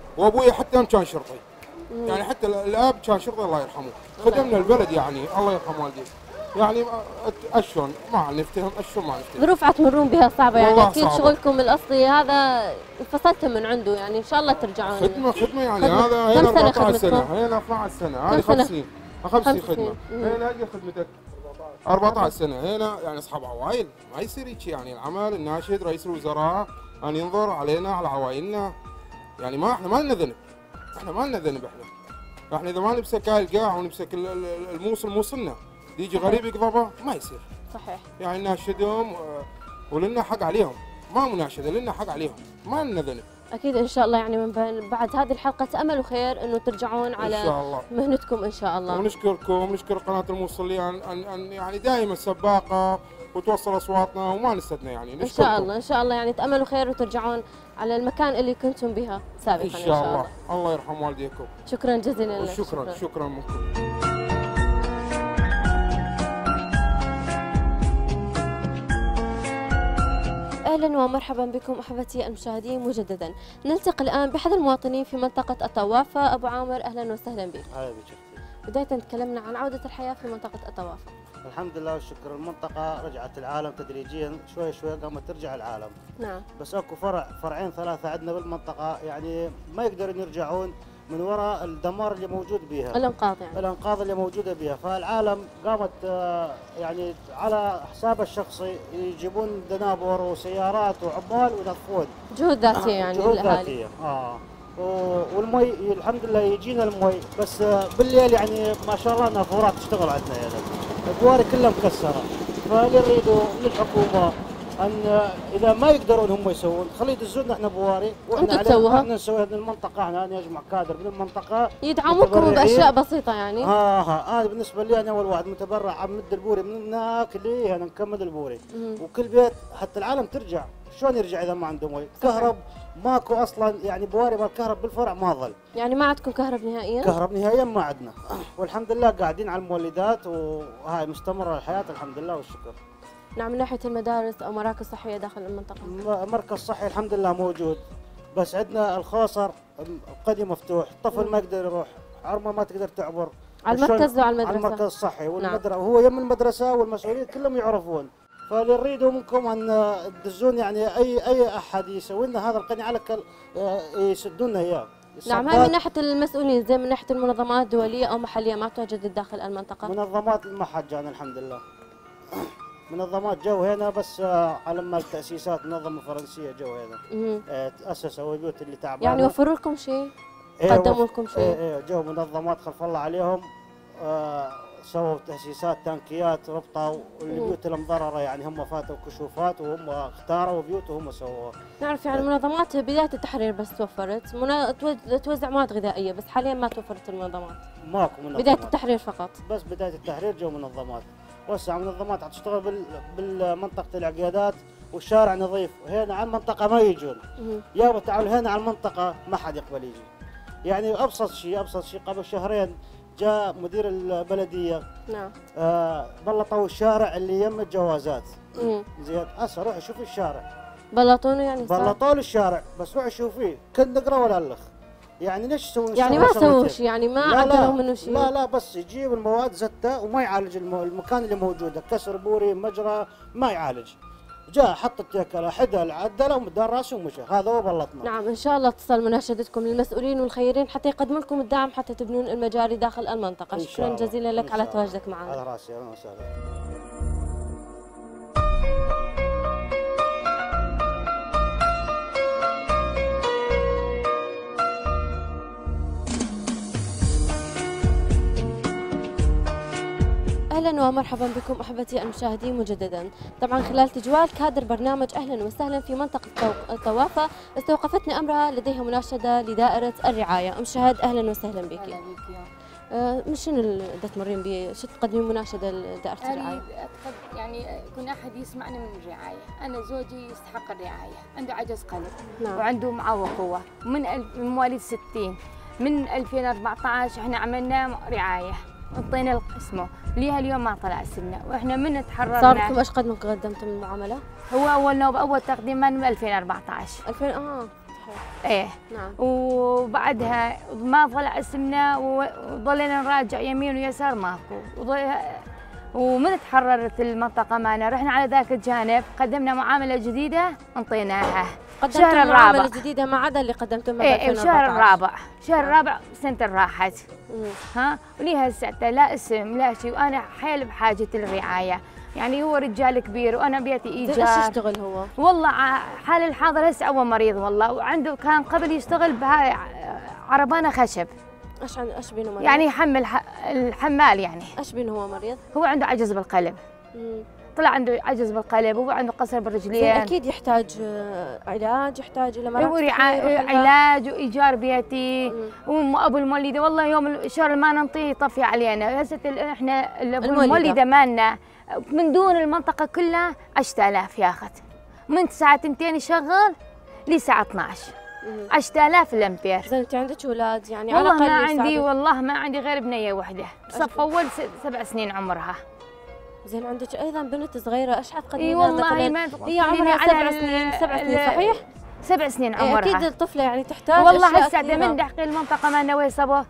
وابوي حتى كان شرطي. يعني حتى الاب كان شرطي الله يرحمه، خدمنا البلد يعني الله يرحم والديك. يعني اشون ما نفتهم، اشون ما نفتهم. ظروف تمرون بها صعبه يعني، اكيد صعبة. شغلكم الاصلي هذا انفصلتم من عنده يعني، ان شاء الله ترجعون. خدمه خدمه يعني خدمة. هذا هنا كم سنة أربعة عشر سنه، خدمتكم؟ هنا اثنا عشر سنه، كم هذه سنة؟ خمس سنين، خمس سنين خمس خدمه. سنين. هنا هذه خدمتك أربعة عشر سنه، هنا يعني اصحاب عوائل ما يصير هيك يعني. العمل الناشد رئيس الوزراء ان ينظر علينا على عوائلنا، يعني ما احنا ما لنا ذنب، احنا ما لنا ذنب احنا. احنا اذا ما نمسك هاي القاع ونمسك الموصل موصلنا، يجي غريب يقضبه ما يصير. صحيح. يعني ناشدهم ولنا حق عليهم، ما مناشده لنا حق عليهم، ما لنا ذنب. اكيد ان شاء الله يعني من بعد هذه الحلقه تاملوا خير انه ترجعون على إن شاء الله. مهنتكم ان شاء الله. ونشكركم ونشكر قناه الموصليه ان ان ان يعني دائما سباقه وتوصل اصواتنا وما نستثنى يعني. ان شاء الله ان شاء الله يعني تاملوا خير وترجعون على المكان اللي كنتم بها سابقا ان شاء الله. الله يرحم والديكم. شكرا جزيلا لك. شكرا شكرا, شكرا منكم. اهلا ومرحبا بكم احبتي المشاهدين مجددا. نلتقي الان باحد المواطنين في منطقه الطوافه. ابو عامر اهلا وسهلا بك. اهلا بك. بدايه تكلمنا عن عوده الحياه في منطقه الطوافه. الحمد لله والشكر، المنطقه رجعت العالم تدريجيا، شوي شوي قامت ترجع العالم. نعم. بس اكو فرع فرعين ثلاثه عندنا بالمنطقه يعني ما يقدرون يرجعون من وراء الدمار اللي موجود بها. الانقاض يعني. الانقاض اللي موجوده بها، فالعالم قامت يعني على حسابها الشخصي يجيبون دنابر وسيارات وعمال وينظفون. جهود ذاتيه يعني. جهود ذاتيه اه والمي الحمد لله يجينا المي، بس بالليل يعني ما شاء الله نافورات تشتغل عندنا يعني. البواري كلها مكسره، فاللي نريده من الحكومه ان اذا ما يقدرون هم يسوون خليه يدزونا احنا بواري واحنا تسووها. احنا نسويها من المنطقه، احنا نجمع كادر من المنطقه يدعموكم باشياء بسيطه يعني. اه ها انا بالنسبه لي انا اول واحد متبرع امد البوري من هناك اللي انا نكمل البوري. مم. وكل بيت حتى العالم ترجع، شلون يرجع اذا ما عنده مي؟ كهرب ماكو اصلا يعني، بواري مال الكهرب بالفرع ما ظل. يعني ما عندكم كهرب نهائيا؟ كهرب نهائيا ما عندنا، والحمد لله قاعدين على المولدات وهاي مستمره الحياه الحمد لله والشكر. نعم. من ناحيه المدارس او مراكز صحيه داخل المنطقه؟ مركز صحي الحمد لله موجود، بس عندنا الخاصر القديم مفتوح، الطفل ما يقدر يروح، عرمه ما تقدر تعبر. على المركز وعلى المدرسه؟ على المركز الصحي والمدرسه. نعم. وهو يم المدرسه والمسؤولين كلهم يعرفون، فاللي نريده منكم ان تدزون يعني اي اي احد يسوي لنا هذا القني على كل يسدون لنا اياه. نعم. هاي من ناحيه المسؤولين، زي من ناحيه المنظمات دوليه او محليه ما تواجد داخل المنطقه؟ منظمات ما حد جانا الحمد لله. منظمات جو هنا بس على ما التاسيسات منظمه فرنسيه جو هنا تاسسوا البيوت اللي تعبانه. يعني وفروا لكم شيء؟ قدموا لكم شيء؟ ايه ايه جو منظمات خلف الله عليهم، آه سووا تاسيسات تانكيات ربطوا البيوت المضرره يعني، هم فاتوا كشوفات وهم اختاروا بيوت وهم سووها. نعرف يعني المنظمات بدايه التحرير بس توفرت، منا... توزع مواد غذائيه، بس حاليا ما توفرت المنظمات. ماكو منظمات. بدايه التحرير فقط. بس بدايه التحرير جو منظمات. وسع منظمات تشتغل بال... بالمنطقه العقيادات والشارع نظيف، هنا على المنطقه ما يجون. يابا تعالوا هنا على المنطقه ما حد يقبل يجي. يعني ابسط شيء ابسط شيء قبل شهرين جاء مدير البلديه. نعم. آه بلطوا الشارع اللي يم الجوازات. زين هسه روحي شوفي الشارع. بلطونه يعني؟ بلطوا له الشارع، بس روحي شوفيه كل نقره ولا الخ. يعني ليش يسوون يعني ما سووا شيء، يعني ما عدلوا منه شيء؟ لا لا بس يجيب المواد زته وما يعالج المكان اللي موجوده، كسر بوري مجرى ما يعالج. جاء حط التيكله حدا عدله ومدار راسه ومشى، هذا هو بلطنا. نعم. ان شاء الله تصل مناشدتكم للمسؤولين والخيرين حتى يقدموا لكم الدعم حتى تبنون المجاري داخل المنطقه. شكرا جزيلا لك على تواجدك معنا. على راسي. اهلا وسهلا. اهلا ومرحبا بكم احبتي المشاهدين مجددا. طبعا خلال تجوال كادر برنامج اهلا وسهلا في منطقه الطوافه استوقفتني امراه لديها مناشده لدائره الرعايه. ام شهد اهلا وسهلا بك. اهلا بك. آه مش شنو اللي تمرين به؟ شو تقدمين مناشده لدائره الرعايه؟ يعني يكون احد يسمعنا من الرعايه، انا زوجي يستحق الرعايه، عنده عجز قلب. نعم. وعنده معوق قوه، من من مواليد ستين، من ألفين وأربعة عشر احنا عملنا رعايه، انطينا اسمه ليها اليوم ما طلع سنه، واحنا من تحررنا. صار لكم ايش قد ما قدمتم المعامله؟ هو اول نوبه اول تقديم من ألفين وأربعة عشر. ألفين اه صحيح. ايه نعم. وبعدها ما طلع اسمنا وظلينا نراجع يمين ويسار ماكو وضل... ومن تحررت المنطقه معنا رحنا على ذاك الجانب قدمنا معامله جديده انطيناها. قدمتم معامله جديده ما عدا اللي قدمتمها ايه ايه الشهر الرابع شهر الرابع سنه راحت. ها وليها هسه لا اسم لا شيء وانا حيل بحاجه الرعايه. يعني هو رجال كبير وانا بيتي ايجار. ايش يشتغل هو؟ والله حال الحاضر هسه هو مريض والله وعنده كان قبل يشتغل بهاي عربانه خشب. ايش عنده ايش بينه مريض؟ يعني يحمل الحمال يعني. ايش بينه هو مريض؟ هو عنده عجز بالقلب. مم. طلع عنده عجز بالقلب وهو عنده قصر بالرجلين. اكيد يحتاج علاج يحتاج الى مراكز علاج وايجار بيتي وابو المولده والله يوم الشهر ما ننطيه طفي علينا. هسه احنا ابو المولده مالنا من دون المنطقه كلها عشرة آلاف ياخذ من الساعه اثنتين يشغل لساعه اثنعش عشرة آلاف الامبير. زين انت عندك اولاد يعني والله على ما عندي والله ما عندي غير بنيه وحده صف اول سبع سنين عمرها. زين عندك ايضا بنت صغيره ايش حد قد اي والله ما هي عمرها سبع سنين سبع سنين صحيح؟ سبع سنين عمرها. اكيد الطفله يعني تحتاج والله هسه من دحقي المنطقه مالنا ويصبه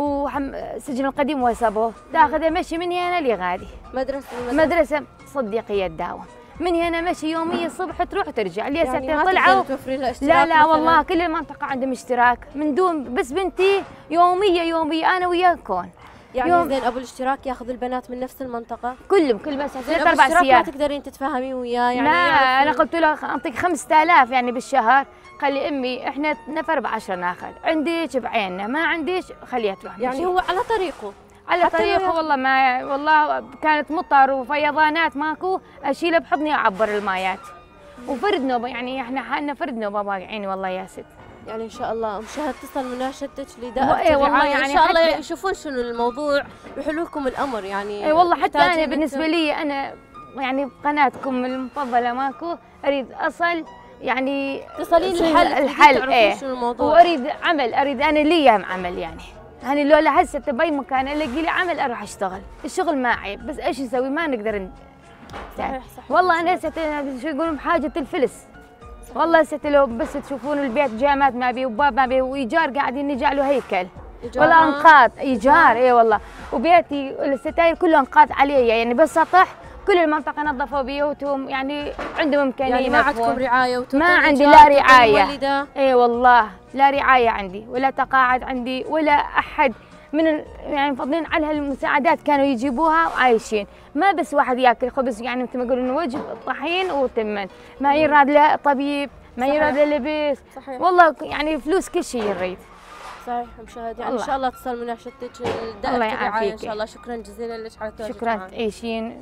وسجن القديم ويصبه تاخذ مشي من هنا لغادي. مدرسه مدرسه صديقيه تداوم من هنا مشي يوميا الصبح تروح ترجع لي يعني طلعوا لا لا والله كل المنطقه عندهم اشتراك من دون بس بنتي يوميه يوميه انا وياكم. يعني يوم. زين ابو الاشتراك ياخذ البنات من نفس المنطقه كلهم كل بس ثلاث اربع سيارات ما تقدرين تتفاهمين وياه يعني لا انا قلت له اعطيك خمسة آلاف يعني بالشهر. قال لي امي احنا نفر ب عشرة ناخذ عنديش بعيننا ما عنديش خليها تروح يعني مشي. هو على طريقه على طريقه والله ما والله كانت مطر وفيضانات ماكو اشيله بحضني واعبر المايات وفرد نوبه يعني احنا حالنا فرد نوبه واقعين والله يا ست. يعني ان شاء الله مشاهد تصل مناشدتك لدائرة اي والله يعني ان شاء الله يشوفون شنو الموضوع ويحلوا لكم الامر يعني. اي والله حتى انا بالنسبه لي انا يعني قناتكم المفضله ماكو اريد اصل يعني تصلين الحل الحل ايه شنو الموضوع واريد عمل اريد انا لي عمل يعني يعني لولا هسه باي مكان الاقي لي عمل اروح اشتغل. الشغل ما عيب بس ايش نسوي ما نقدر يعني صحيح صحيح والله انا هسه شو يقولون بحاجه الفلس والله ست لو بس تشوفون البيت جامات ما بي وباب ما بي وايجار قاعدين نجعلوا هيكل والله انقاض ايجار اي والله وبيتي الستاير كله انقاض علي يعني بس سطح كل المنطقه نظفوا بيوتهم يعني عندهم امكانيه يعني ما عندكم رعايه ما عندي لا رعايه اي والله لا رعايه عندي ولا تقاعد عندي ولا احد من يعني مفضلين على هالمساعدات كانوا يجيبوها وعايشين ما بس واحد ياكل خبز يعني مثل ما يقولون وجب طحين وتمن ما يراد له طبيب ما يراد له لبس صحيح. والله يعني فلوس كل شيء يريد صحيح مشاهد يعني الله. ان شاء الله تصل مناشدتك دائرة الرعاية ان شاء الله. شكرا جزيلا لك على تواجدك شكرا تعيشين.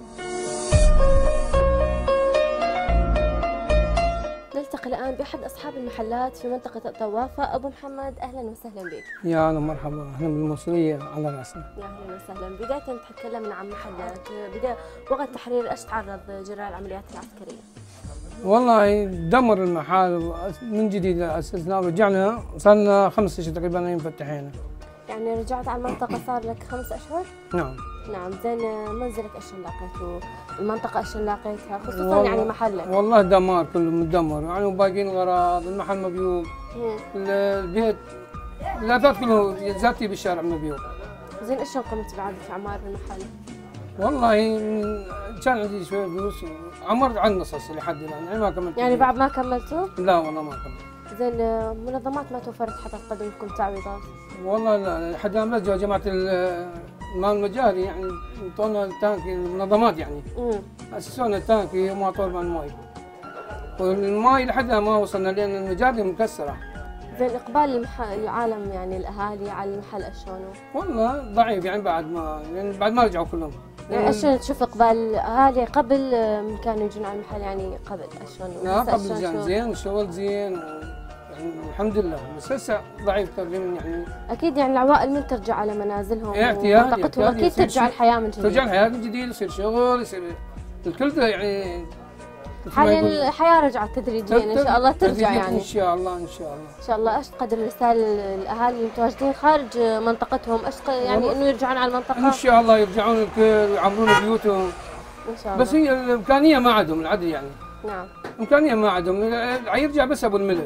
نلتقي الآن بأحد أصحاب المحلات في منطقة الطوافة. أبو محمد أهلا وسهلا بك. يا أهلا مرحبا أهلا بالمصرية على رأسنا. يا أهلا وسهلا. بداية تكلمنا عن محلات بداية وقت التحرير إيش تعرض جراء العمليات العسكرية؟ والله دمر المحل من جديد أسسناه ورجعنا صار لنا خمس أشهر تقريبا مفتحينه. يعني رجعت على المنطقة صار لك خمس أشهر؟ نعم. نعم زين منزلك ايش لقيته؟ المنطقة ايش لقيتها؟ خصوصا يعني محلك. والله دمار كله مدمر يعني وباقيين غراض المحل مبيوب. البيت الاثاث كله ذاتي بالشارع مبيوب. زين ايش قمت بعد في اعمار المحل؟ والله كان عندي شوية فلوس عمرت على النص لحد الان يعني ما كملت. يعني بعد ما كملتوا؟ لا والله ما كملت. زين منظمات ما توفرت حتى تقدم لكم تعويضات؟ والله لا لحد الان لا جماعة المال المجاري يعني انطونا التانكي المنظمات يعني امم اسسونا التانكي وما طول مع الماي والماي لحد ما وصلنا لان المجاري مكسره. زين اقبال المح... العالم يعني الاهالي على المحل شلونه؟ والله ضعيف يعني بعد ما يعني بعد ما رجعوا كلهم. يعني ايش تشوف اقبال الاهالي قبل كانوا يجون على المحل يعني قبل شلون؟ لا قبل زين زين الشغل زين يعني الحمد لله بس هسه ضعيف تقريبا يعني. اكيد يعني العوائل من ترجع على منازلهم ومنطقتهم اكيد ترجع الحياه من جديد. ترجع الحياه من جديد يصير شغل يصير الكل ده يعني حاليا الحياه رجعت تدريجيا ان شاء الله ترجع يعني. ان شاء الله ان شاء الله. ان شاء الله ايش تقدم رساله للاهالي المتواجدين خارج منطقتهم ايش يعني انه يرجعون على المنطقه؟ ان شاء الله يرجعون الكل ويعمرون بيوتهم. ان شاء الله. بس هي الامكانيه ما عندهم العدل يعني. نعم. امكانيه ما عندهم يرجع بس ابو الملك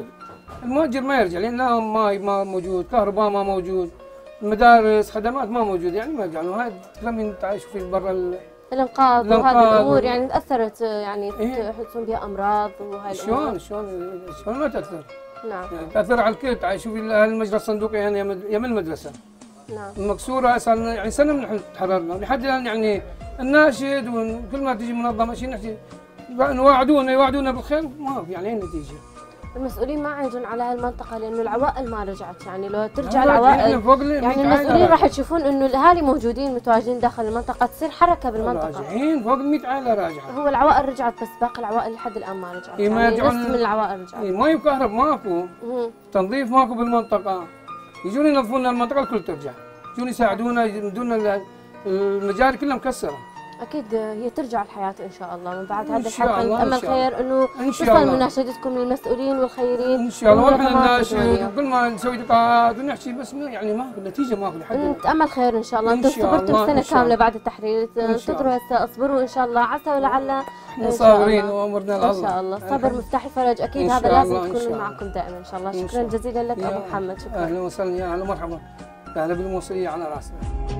المؤجر ما يرجع لان لا ماي ما موجود، كهرباء ما موجود، المدارس خدمات ما موجوده، يعني ما يرجع له. هاي كلام تعيشوا في برا الانقاض وهذه الامور يعني تاثرت، يعني إيه؟ تحسون بها امراض وهاي الامور. شلون شلون شلون ما تاثر؟ نعم يعني تاثر على الكل. تعيشوا في المجرى الصندوقي يعني يم المدرسه. نعم المكسوره صار يعني سنه من تحررنا لحد الان، يعني الناشد وكل ما تجي منظمه شيء نحكي يوعدونا يوعدونا بالخير، ما في يعني ايه النتيجه. المسؤولين ما عايزون على هالمنطقه لانه العوائل ما رجعت، يعني لو ترجع العوائل يعني المسؤولين راح تشوفون انه الاهالي موجودين متواجدين داخل المنطقه، تصير حركه بالمنطقه. راجعين فوق ال مئة عائله راجعه. هو العوائل رجعت بس باقي العوائل لحد الان ما رجعت. إيه ما يعني نص من العوائل رجعت. إيه مي وكهرب ماكو، تنظيف ماكو بالمنطقه. يجون ينظفون لنا المنطقه الكل ترجع، يجون يساعدونا يمدونا، المجاري كلها مكسره. اكيد هي ترجع الحياه ان شاء الله من بعد هذا الحلقه. نتامل خير انه توصل مناشدتكم للمسؤولين والخيرين ان شاء الله. واحنا نناشد كل ما نسوي لقاءات ونحكي بس يعني ماكو نتيجه، ماكو لحد الان. نتامل خير ان شاء الله. انتم صبرتوا سنه كامله بعد التحرير، انتظروا هسه اصبروا ان شاء الله، عسى ولعل احنا صابرين وامرنا لله ان شاء الله. الصبر مفتاح الفرج، اكيد هذا لازم يكون معكم دائما ان شاء الله. شكرا جزيلا لك ابو محمد. شكرا. اهلا وسهلا، يا اهلا ومرحبا، اهلا بالموصليه على راسنا.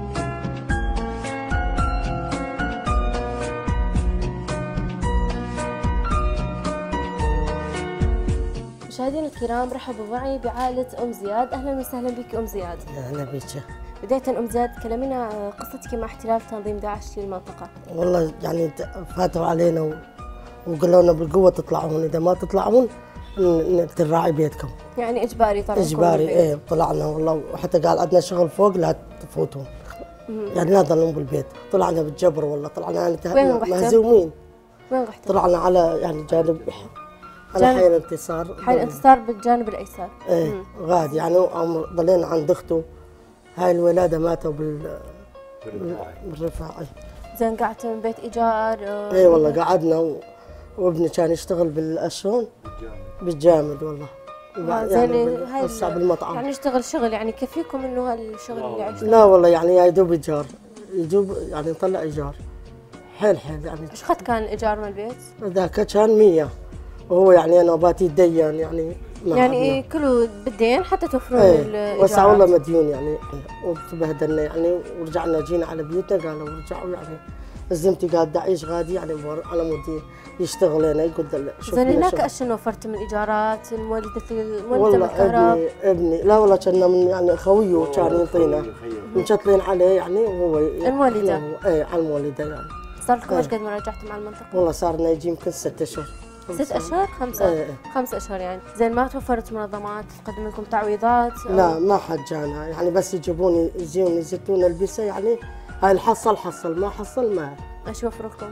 مشاهدينا الكرام، رحبوا معي بعائلة أم زياد. أهلا وسهلا بك أم زياد. أهلا بك. بداية أم زياد كلمينا قصتك مع احتلال تنظيم داعش للمنطقة. والله يعني فاتوا علينا و... وقالوا لنا بالقوة تطلعون، إذا ما تطلعون نراعي بيتكم. يعني إجباري طلعوا. إجباري إيه طلعنا والله، وحتى قال عندنا شغل فوق لا تفوتون. يعني لا تظلون بالبيت. طلعنا بالجبر والله، طلعنا يعني مهزومين. وين رحتوا؟ طلعنا على يعني جانب على حي الانتصار. حي الانتصار بالجانب الايسر. ايه غادي يعني ضلينا عند اخته، هاي الولاده ماتوا بال بالرفاعي. زين قعدتوا من بيت ايجار؟ ايه والله قعدنا و... وابني كان يشتغل بالاشون بالجامد والله. زين هاي هسه بالمطعم يعني يشتغل شغل، يعني كفيكم انه هالشغل اللي عشتوه؟ لا والله يعني يا دوب ايجار، يجوب يعني نطلع ايجار حيل حيل يعني. ايش قد كان الايجار من البيت؟ ذاك كان مية، وهو يعني انا باتي دين يعني يعني إيه كله بالدين حتى توفرون ايه الايجارات. وسع والله مديون يعني، وتبهدلنا يعني، ورجعنا جينا على بيوتنا قالوا رجعوا يعني الزمتي قال داعيش غادي يعني على مود يشتغل هنا يقول شوف. زين هناك ايش وفرت من ايجارات المولده المولده والله ابني ابني لا والله كنا من يعني خويه كان يعطينا مشتلين عليه يعني، وهو المولده ايه على المولده يعني. صار لكم ايش قد ما رجعتوا مع المنطقه؟ والله صار لنا يجي يمكن ست اشهر. ست اشهر؟ خمسه؟ ايه. خمس اشهر يعني. زين ما توفرت منظمات تقدم لكم تعويضات؟ لا ما حد جانا يعني، بس يجيبون يجون يزتون البسه يعني، هاي الحصل حصل ما حصل ما. ايش يوفروا لكم؟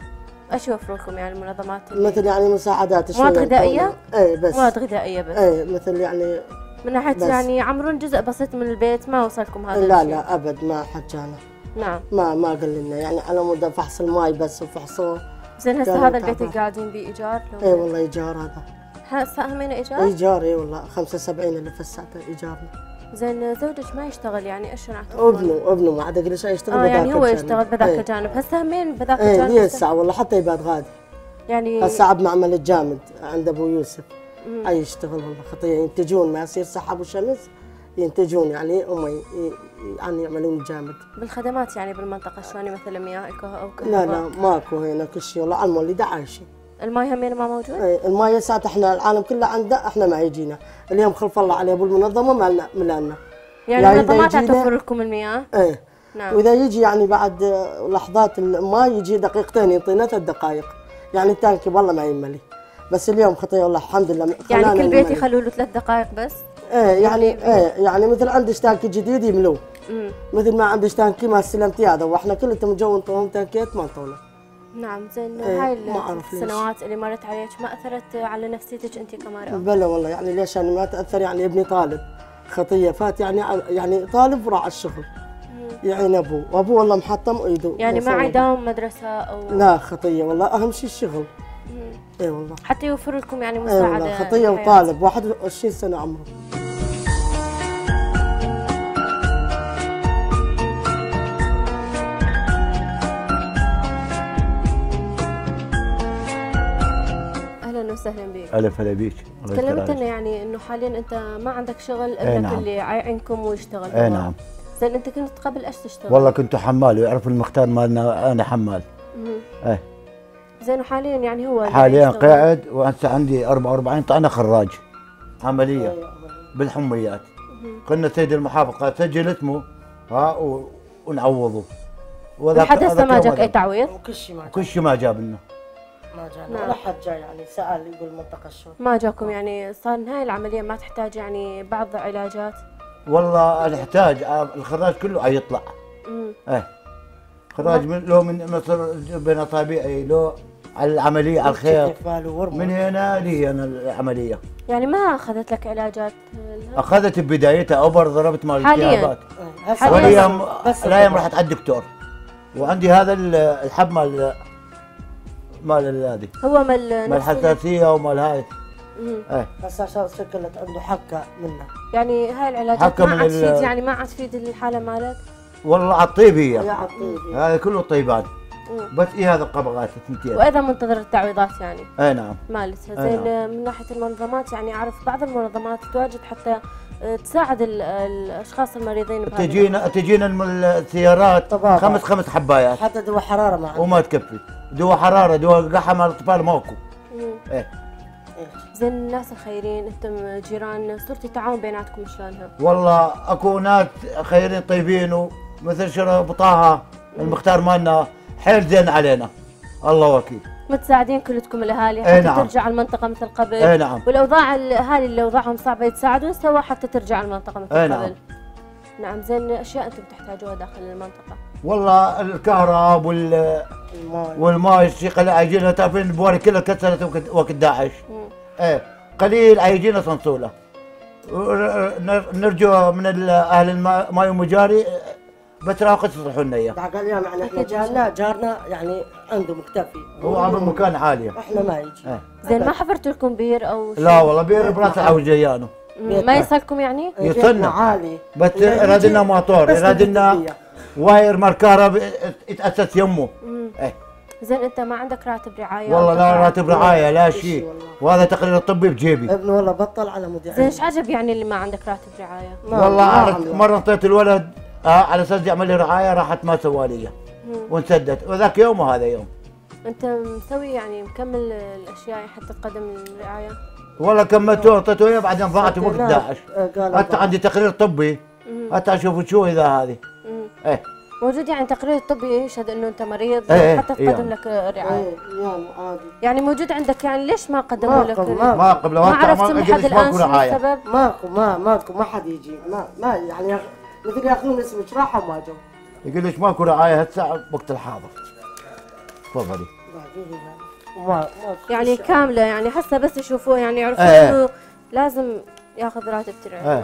ايش يوفروا لكم يعني المنظمات؟ مثل يعني مساعدات مواد غذائيه؟ اي بس مواد غذائيه بس. اي مثل يعني من ناحيه يعني يعمرون جزء بسيط من البيت، ما وصلكم هذا لا الشيء؟ لا ابد ما حد جانا. نعم ما ما قال لنا يعني على مود فحص الماي بس وفحصوه. زين هسه هذا البيت اللي قاعدين بيه ايجار؟ اي والله ايجار هذا. هسه همينه ايجار؟ ايجار اي والله خمسة وسبعين اللي فسعته ايجارنا. زين زوجك ما يشتغل يعني ايش نعتبر؟ ابنه ابنه ما عاد اقول شيء يشتغل اه بذاك يعني هو الجانب. يشتغل بذاك ايه. الجانب، هسه همين بذاك ايه الجانب. ليه الساعة والله حتى يبات غادي. يعني هسه عبد معمل الجامد عند ابو يوسف اي يشتغل والله خطيه، ينتجون ما يصير سحب وشمس ينتجون يعني هم يعني يعملون جامد. بالخدمات يعني بالمنطقة شلون مثلا مياه او كهرباء؟ لا لا ماكو هنا كل شيء والله على المولده عايشين. الماي همين ما موجود؟ اي الماي ساعات احنا العالم كله عنده، احنا ما يجينا، اليوم خلف الله عليه ابو المنظمه مالنا ملالنا. يعني المنظمات توفر لكم المياه؟ ايه نعم. واذا يجي يعني بعد لحظات الماء يجي دقيقتين يعطينا ثلاث دقائق، يعني التانكي والله ما يملي، بس اليوم خطيه والله الحمد لله. يعني كل بيت يخلوا له ثلاث دقائق بس؟ ايه يعني ايه يعني مثل عندك تانكي جديد يملوه. مثل ما عندك تانكي ما استلمتي هذا، واحنا كلنا جو نطوهم تانكيات ما انطونا. نعم. زين ايه هاي السنوات اللي مرت عليك ما اثرت على نفسيتك انت كمرأة؟ بلا والله يعني ليش يعني ما تاثر، يعني ابني طالب خطيه فات يعني يعني طالب وراح الشغل يعني ابوه، وابوه والله محطم ايده يعني ما يداوم مدرسه او لا خطيه والله اهم شيء الشغل. اي والله حتى يوفر لكم يعني مساعده. اي والله خطيه وطالب واحد وعشرين سنه عمره. وسهلا بك. الف هلا بيك. تكلمت لنا يعني انه حاليا انت ما عندك شغل، ابنك نعم. اللي عندكم ويشتغل. اي نعم. زين انت كنت قبل ايش تشتغل؟ والله كنت حمال، ويعرف المختار مالنا انا حمال. ايه. زين وحاليا يعني هو حاليا قاعد، وهسه عندي أربعة وأربعين طعنه خراج عمليه بالحميات. قلنا سيد المحافظه سجل اسمه ها ونعوضه. لحد هسه ما جاك اي تعويض؟ وكل شيء ما كل شيء ما جاب لنا. ما جانا ولا حد جاي يعني سأل يقول منطقة الشرطة. ما جاكم يعني صار نهاية العملية ما تحتاج يعني بعض علاجات؟ والله نحتاج، الخراج كله حيطلع. امم ايه خراج من لو من مصر بين اصابعي لو على العملية على الخير من هنا لي انا العملية. يعني ما اخذت لك علاجات؟ اخذت ببدايتها اوبر، ضربت مال الالتهابات. حاليا بس لا يوم رحت على الدكتور، وعندي هذا الحب مال مال هذه هو مال مال الحساسيه ومال هاي. ايه هسه عشان شكلت عنده حكه منها. يعني هاي العلاجات ما عاد تفيد، يعني ما عاد تفيد الحاله مالك؟ والله على الطيب هي. هي على الطيب. هذا كله طيبان. بس ايه هذا القبغات اثنتين. واذا منتظر التعويضات يعني؟ اي نعم. ما لسه. زين نعم. من ناحيه المنظمات يعني اعرف بعض المنظمات تواجد حتى تساعد الاشخاص المريضين بهذا. تجينا تجينا السيارات خمس خمس حبايات. حتى دواء حراره ما وما تكفي، دواء حراره دواء قحه مال الاطفال ماكو. ايه. زين الناس الخيرين انتم جيران صرتوا تعاون بيناتكم شلونها؟ والله اكو ناس خيرين طيبين، ومثل شرف طه المختار مالنا حيل زين علينا، الله وكيل. متساعدين كلكم الاهالي حتى نعم. ترجع المنطقه مثل قبل؟ اي نعم. والاوضاع الاهالي اللي اوضاعهم صعبه يتساعدون سوا حتى ترجع المنطقه مثل قبل؟ نعم. نعم. زين اشياء انتم تحتاجوها داخل المنطقه؟ والله الكهرباء وال والماء الشيخ اللي يجينا، تعرفين البواري كلها كسرت وقت داعش. ايه قليل يجينا صنصوله. نرجو من اهل الماء المجاري بس راقص يصلحوا لنا اياه. بعد اليوم يعني احنا جارنا جارنا يعني عنده مكتفي. هو عامل مكان عالي. احنا ما يجي. اه. زين ما حفرتوا لكم بير او شيء؟ لا والله بير براس العوجيانو. ما يصلكم يعني؟ يصلنا عالي. بس يراد لنا موتور، يراد لنا واير مال كهرباء يتاسس يمه. ايه. زين انت ما عندك راتب رعايه؟ والله لا راتب رعايه لا شيء، وهذا تقرير الطبي بجيبي. ابني والله بطل على مدير. زين ايش عجب يعني اللي ما عندك راتب رعايه؟ والله مره انطيت الولد اه على اساس يعمل لي رعايه، راحت ما سوى لي وانسدت، وذاك يوم وهذا يوم. انت مسوي يعني مكمل الاشياء حتى تقدم الرعايه؟ والله كملته اعطيته اياه بعدين ضاعت وقت داعش. حتى عندي تقرير طبي حتى اشوف شو اذا هذه. ايه موجود يعني تقرير طبي يشهد انه انت مريض ايه حتى تقدم لك رعايه. ايه يعني موجود عندك، يعني ليش ما قدموا لك؟ ما قبل ما عرفتم لحد الان شو السبب؟ ماكو ما ماكو ما حد يجي ما ما يعني مثل ياخذون اسمك راحوا ما جو. يقول لك ماكو رعايه هسه وقت الحاضر. تفضلي. ما يعني كامله يعني هسه بس يشوفوه يعني يعرفون ايه. انه لازم ياخذ راتب رعايه.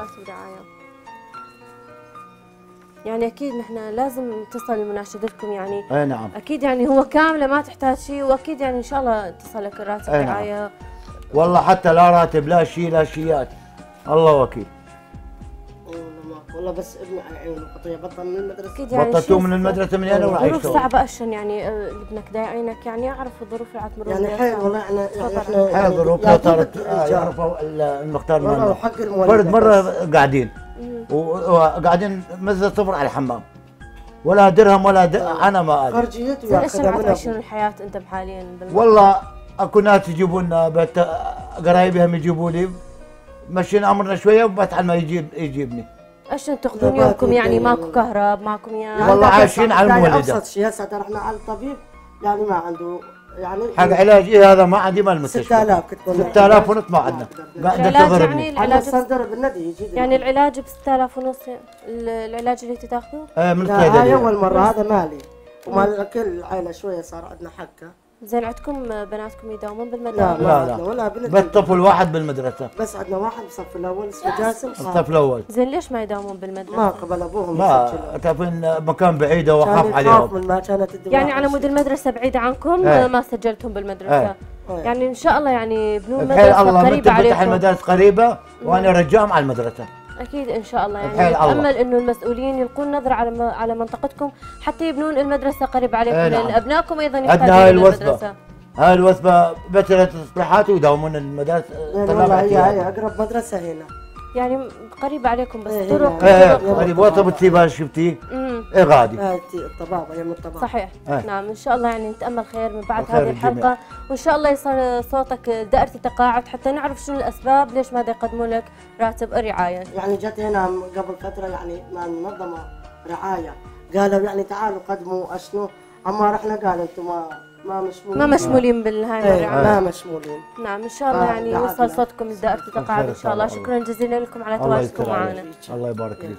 يعني اكيد نحن لازم نتصل بمناشدتكم يعني. اي نعم. اكيد يعني هو كامله ما تحتاج شيء، واكيد يعني ان شاء الله تصلك الراتب رعايه. نعم. والله حتى لا راتب لا شيء لا شيات، الله وكيل. والله بس ابني على عينه قطيه بطل من المدرسه. اكيد يعني بطلتوه من المدرسه من هنا وراح ظروف صعبه اشن يعني ابنك داعينك يعني يعرف الظروف اللي عتمر يعني حيل والله احنا يعني احنا حيل ظروف لا صارت يعرفوا المختار مالنا. فرد مره قاعدين وقاعدين مثل صفر على الحمام، ولا درهم ولا در... انا ما ادري. خرجيت وياخذها تعيشون الحياه انت حاليا بالمدرسة. والله اكو ناس يجيبوا لنا بت قرايبي هم يجيبوا لي، مشينا عمرنا شويه وبس على ما يجيب يجيبني. عشان تاخذون يومكم يعني ماكو كهرب ماكو مياه؟ والله عايشين على المولده. ابسط شيء هسه رحنا على الطبيب يعني ما عنده يعني حق علاج إيه هذا ما عندي مال المستشفى. ستة آلاف كنت ستة آلاف ونص ما عندنا. قاعد تضربني. يعني العلاج صندر بالنادي يجي يعني العلاج ب ستة آلاف ونص العلاج اللي تاخذوه؟ ايه من الصيدليه. هاي اول مره هذا مالي ومال كل العائله شويه صار عندنا حكه. زين عندكم بناتكم يداومون بالمدرسه؟ لا لا ولا بس طفل واحد بالمدرسه. بس عندنا واحد بالصف الاول اسمه جاسم. الصف الاول. زين ليش ما يداومون بالمدرسه؟ ما قبل ابوهم ما تعرفين مكان بعيد واخاف عليهم. من ما كانت الدوام يعني على مود المدرسه بعيده عنكم ايه. ما سجلتهم بالمدرسه. ايه. يعني ان شاء الله يعني بنون المدرسه قريبه عليكم. تفتح المدارس قريبه وانا ارجعهم على المدرسه. اكيد ان شاء الله يعني نتامل انه المسؤولين يلقون نظره على على منطقتكم حتى يبنون المدرسه قريبه عليكم، لان ابنائكم ايضا يحتاجون المدرسه. هاي الوثبه بترة تصليحات ويداومون المدارس. والله هي هي اقرب مدرسه هنا يعني قريبه عليكم بس إيه طرق ايه قريب. وثبه سيبها شفتيه؟ ايه غادي. هاي الطبابه يم الطبابه. صحيح. ايه. نعم ان شاء الله يعني نتامل خير من بعد هذه الحلقه، وان شاء الله يصير صوتك دائره التقاعد حتى نعرف شنو الاسباب ليش ما يقدموا لك راتب الرعايه. يعني جت هنا قبل فتره يعني مع المنظمه رعايه قالوا يعني تعالوا قدموا اشنو، اما رحنا قالوا انتم ما ما مشمولين ما مشمولين بالهاي ايه الرعايه. ما مشمولين. نعم ان شاء الله يعني يوصل صوتكم لدائره التقاعد ان شاء الله. شكرا جزيلا لكم على تواجدكم معنا. الله يبارك فيك.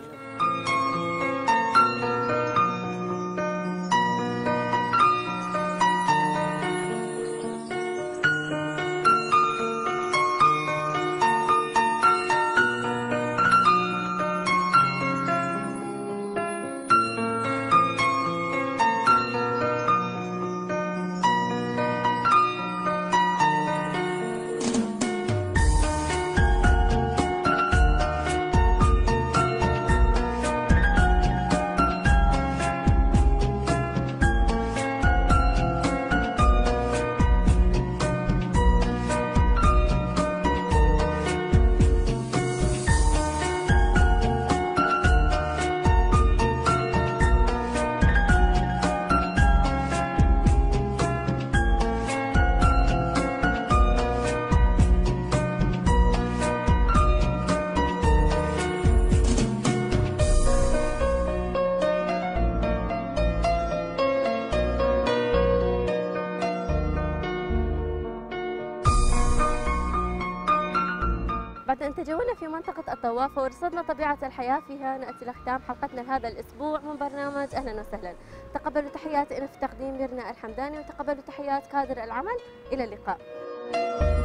بعد أن تجولنا في منطقة الطوافة ورصدنا طبيعة الحياة فيها، نأتي لختام حلقتنا لهذا الأسبوع من برنامج أهلا وسهلا. تقبلوا تحيات أنا في تقديم ميرنا الحمداني، وتقبلوا تحيات كادر العمل. إلى اللقاء.